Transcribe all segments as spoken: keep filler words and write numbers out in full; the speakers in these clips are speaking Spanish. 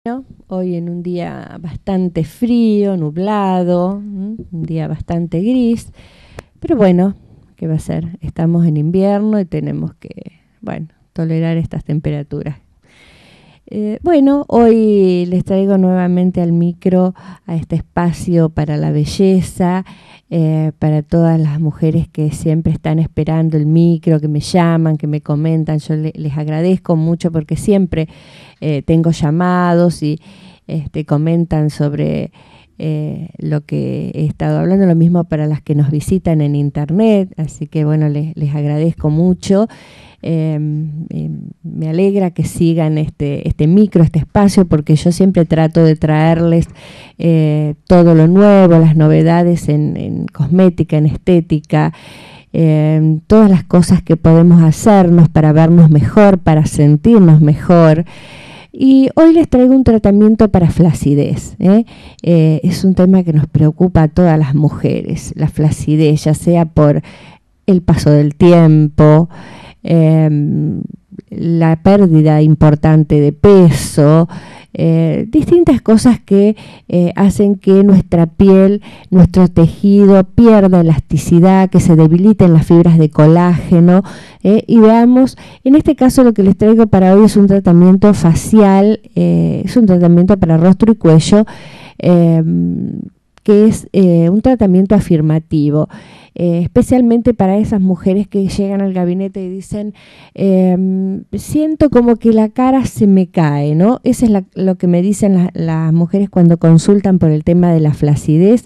Hoy en un día bastante frío, nublado, ¿m? Un día bastante gris, pero bueno, ¿qué va a ser? Estamos en invierno y tenemos que, bueno, tolerar estas temperaturas. Eh, bueno, hoy les traigo nuevamente al micro, a este espacio para la belleza, eh, para todas las mujeres que siempre están esperando el micro, que me llaman, que me comentan. Yo le, les agradezco mucho porque siempre eh, tengo llamados y este, comentan sobre eh, lo que he estado hablando, lo mismo para las que nos visitan en internet, así que bueno, les, les agradezco mucho. Eh, eh, me alegra que sigan este, este micro, este espacio, porque yo siempre trato de traerles eh, todo lo nuevo, las novedades en, en cosmética, en estética, eh, todas las cosas que podemos hacernos para vernos mejor, para sentirnos mejor. Y hoy les traigo un tratamiento para flacidez, ¿eh? Eh, es un tema que nos preocupa a todas las mujeres, la flacidez, ya sea por el paso del tiempo, Eh, la pérdida importante de peso, eh, distintas cosas que eh, hacen que nuestra piel, nuestro tejido pierda elasticidad, que se debiliten las fibras de colágeno, eh, y veamos, en este caso lo que les traigo para hoy es un tratamiento facial, eh, es un tratamiento para rostro y cuello, eh, que es eh, un tratamiento afirmativo, eh, especialmente para esas mujeres que llegan al gabinete y dicen, eh, siento como que la cara se me cae, ¿no? Eso es la, lo que me dicen la, las mujeres cuando consultan por el tema de la flacidez,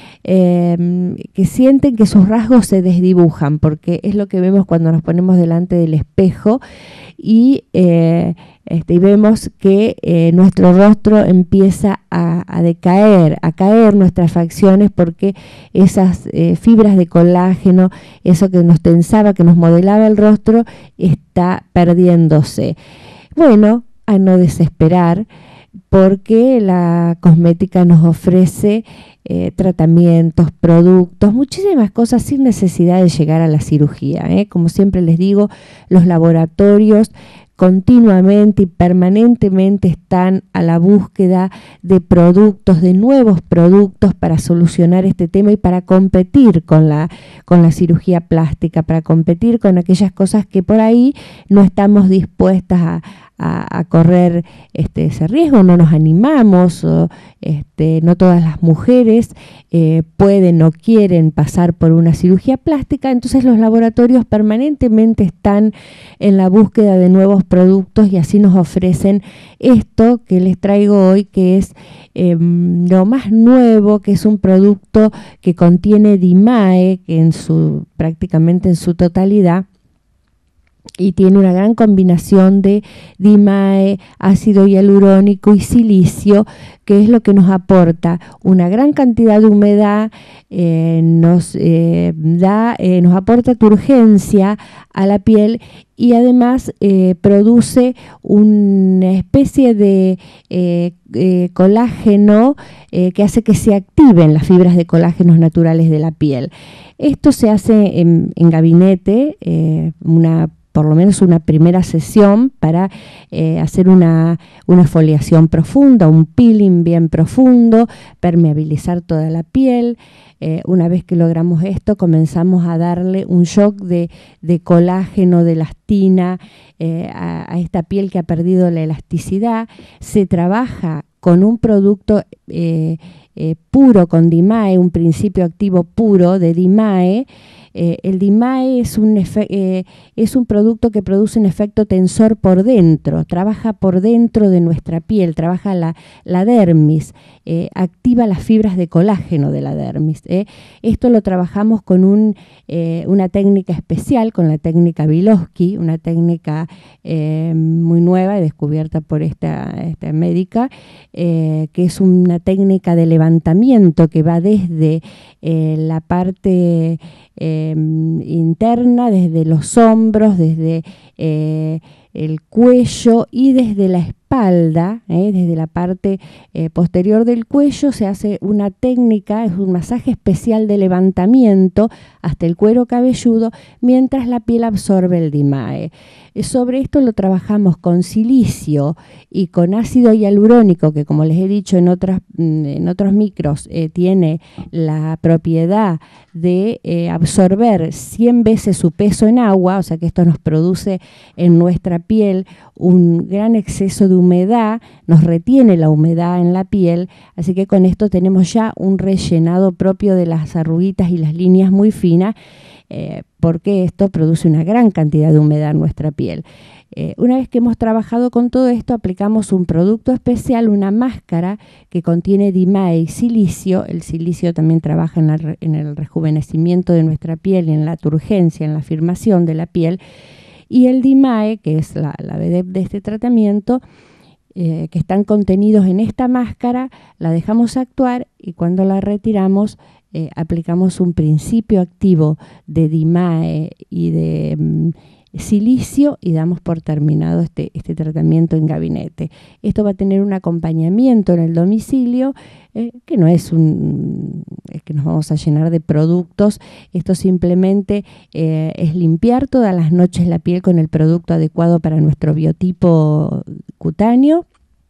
eh, que sienten que sus rasgos se desdibujan, porque es lo que vemos cuando nos ponemos delante del espejo y eh, Este, y vemos que eh, nuestro rostro empieza a, a decaer, a caer nuestras facciones, porque esas eh, fibras de colágeno, eso que nos tensaba, que nos modelaba el rostro, está perdiéndose. Bueno, a no desesperar, porque la cosmética nos ofrece eh, tratamientos, productos, muchísimas cosas sin necesidad de llegar a la cirugía, ¿eh? Como siempre les digo, los laboratorios continuamente y permanentemente están a la búsqueda de productos, de nuevos productos para solucionar este tema y para competir con la, con la cirugía plástica, para competir con aquellas cosas que por ahí no estamos dispuestas a, a, a correr este, ese riesgo, no nos animamos, o, este, no todas las mujeres eh, pueden o quieren pasar por una cirugía plástica, entonces los laboratorios permanentemente están en la búsqueda de nuevos productos y así nos ofrecen esto que les traigo hoy, que es eh, lo más nuevo, que es un producto que contiene D I M A E, que en su, prácticamente en su totalidad, y tiene una gran combinación de D I M A E, ácido hialurónico y silicio, que es lo que nos aporta una gran cantidad de humedad, eh, nos eh, da, eh, nos aporta turgencia a la piel y además eh, produce una especie de eh, eh, colágeno eh, que hace que se activen las fibras de colágenos naturales de la piel. Esto se hace en, en gabinete, eh, una por lo menos una primera sesión para eh, hacer una, una foliación profunda, un peeling bien profundo, permeabilizar toda la piel. Eh, una vez que logramos esto, comenzamos a darle un shock de, de colágeno, de elastina eh, a, a esta piel que ha perdido la elasticidad. Se trabaja con un producto eh, eh, puro, con D I M A E, un principio activo puro de D I M A E. Eh, el D I M A E es un, eh, es un producto que produce un efecto tensor por dentro, trabaja por dentro de nuestra piel, trabaja la, la dermis, eh, activa las fibras de colágeno de la dermis. Eh. Esto lo trabajamos con un, eh, una técnica especial, con la técnica Vilosky, una técnica eh, muy nueva y descubierta por esta, esta médica, eh, que es una técnica de levantamiento que va desde eh, la parte Eh, interna, desde los hombros, desde eh, el cuello y desde la espalda espalda, ¿eh? Desde la parte eh, posterior del cuello se hace una técnica, es un masaje especial de levantamiento hasta el cuero cabelludo mientras la piel absorbe el Dimae. Eh, sobre esto lo trabajamos con silicio y con ácido hialurónico, que como les he dicho en, otras, en otros micros eh, tiene la propiedad de eh, absorber cien veces su peso en agua, o sea que esto nos produce en nuestra piel un gran exceso de humedad, nos retiene la humedad en la piel, así que con esto tenemos ya un rellenado propio de las arruguitas y las líneas muy finas, eh, porque esto produce una gran cantidad de humedad en nuestra piel. Eh, una vez que hemos trabajado con todo esto, aplicamos un producto especial, una máscara que contiene Dimae y silicio. El silicio también trabaja en, la, en el rejuvenecimiento de nuestra piel, en la turgencia, en la afirmación de la piel. Y el Dimae, que es la, la vedette de este tratamiento, eh, que están contenidos en esta máscara, la dejamos actuar y cuando la retiramos eh, aplicamos un principio activo de Dimae y de mm, silicio y damos por terminado este, este tratamiento en gabinete. Esto va a tener un acompañamiento en el domicilio, eh, que no es un es que nos vamos a llenar de productos. Esto simplemente eh, es limpiar todas las noches la piel con el producto adecuado para nuestro biotipo cutáneo.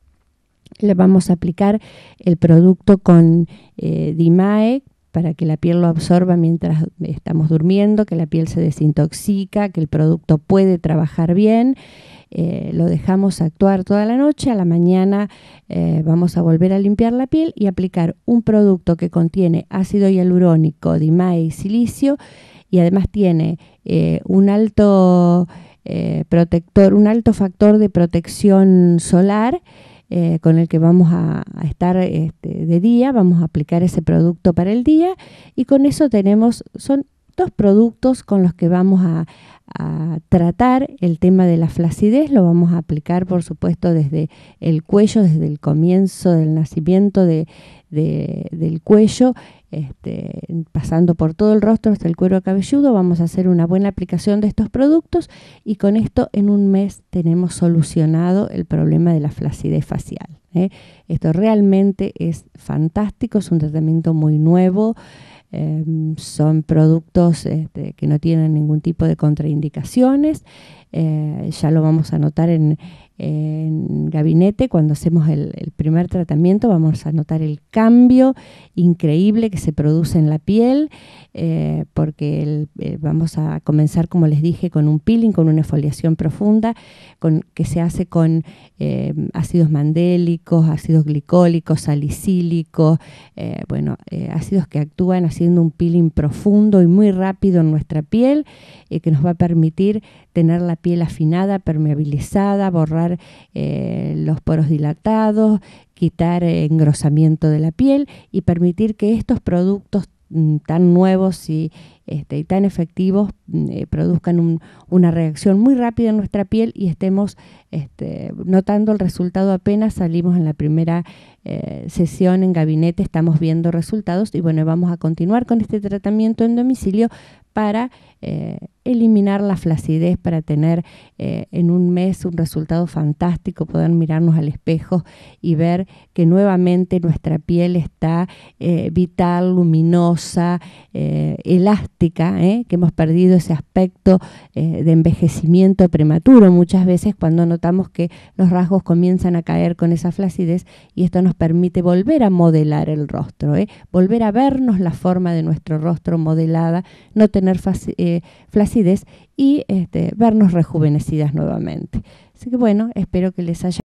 Le vamos a aplicar el producto con eh, Dimae para que la piel lo absorba mientras estamos durmiendo, que la piel se desintoxica, que el producto puede trabajar bien. Eh, lo dejamos actuar toda la noche, a la mañana eh, vamos a volver a limpiar la piel y aplicar un producto que contiene ácido hialurónico, Dimae y silicio, y además tiene eh, un alto eh, protector, un alto factor de protección solar, Eh, con el que vamos a, a estar este, de día, vamos a aplicar ese producto para el día y con eso tenemos, son dos productos con los que vamos a, a tratar el tema de la flacidez. Lo vamos a aplicar por supuesto desde el cuello, desde el comienzo del nacimiento de, de, del cuello, este, pasando por todo el rostro hasta el cuero cabelludo. Vamos a hacer una buena aplicación de estos productos y con esto en un mes tenemos solucionado el problema de la flacidez facial, ¿eh? Esto realmente es fantástico, es un tratamiento muy nuevo. Eh, son productos este, que no tienen ningún tipo de contraindicaciones. Eh, ya lo vamos a notar en, en gabinete cuando hacemos el, el primer tratamiento. Vamos a notar el cambio increíble que se produce en la piel, eh, porque el, eh, vamos a comenzar, como les dije, con un peeling, con una exfoliación profunda con, que se hace con eh, ácidos mandélicos, ácidos glicólicos, salicílicos, eh, bueno, eh, ácidos que actúan haciendo un peeling profundo y muy rápido en nuestra piel, eh, que nos va a permitir tener la piel afinada, permeabilizada, borrar eh, los poros dilatados, quitar eh, engrosamiento de la piel y permitir que estos productos mm, tan nuevos y, este, y tan efectivos eh, produzcan un, una reacción muy rápida en nuestra piel y estemos este, notando el resultado apenas salimos en la primera eh, sesión en gabinete, estamos viendo resultados y bueno, vamos a continuar con este tratamiento en domicilio para eh, eliminar la flacidez, para tener eh, en un mes un resultado fantástico, poder mirarnos al espejo y ver que nuevamente nuestra piel está eh, vital, luminosa, eh, elástica, ¿eh? que hemos perdido ese aspecto eh, de envejecimiento prematuro muchas veces cuando notamos que los rasgos comienzan a caer con esa flacidez y esto nos permite volver a modelar el rostro, ¿eh? volver a vernos la forma de nuestro rostro modelada, no tener eh, flacidez y este, vernos rejuvenecidas nuevamente. Así que bueno, espero que les haya